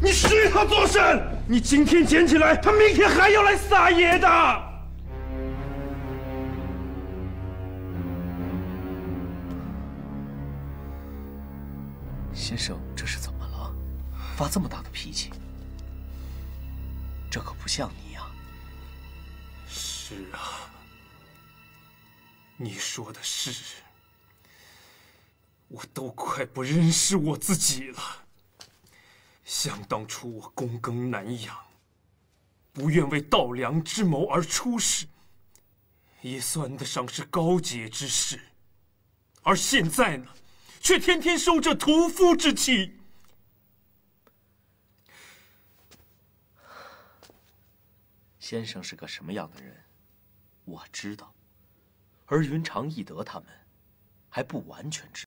你许他做甚？你今天捡起来，他明天还要来撒野的。 先生，这是怎么了？发这么大的脾气？这可不像你呀。 是啊，你说的是，我都快不认识我自己了。想当初我躬耕南阳，不愿为盗梁之谋而出仕，也算得上是高洁之士。而现在呢，却天天受这屠夫之气。 先生是个什么样的人，我知道，而云长、翼德他们还不完全知道。